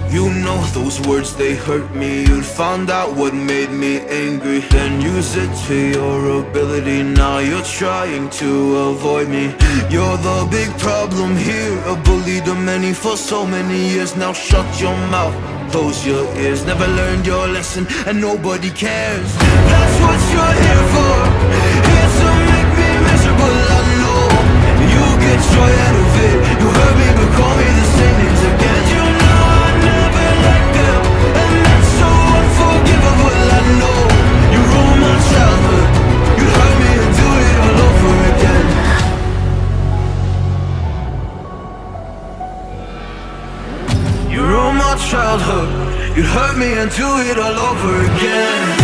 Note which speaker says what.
Speaker 1: You know those words, they hurt me. You'd found out what made me angry, then use it to your ability. Now you're trying to avoid me. You're the big problem here, a bully to many for so many years. Now shut your mouth, close your ears. Never learned your lesson and nobody cares. That's what you're here for, here to make me miserable. I know you get joy out of it. You hurt me but call me the same names again. You know I never let them, and that's so unforgivable. I know you ruined my childhood. You hurt me and do it all over again. You ruined my childhood. You hurt me and do it all over again.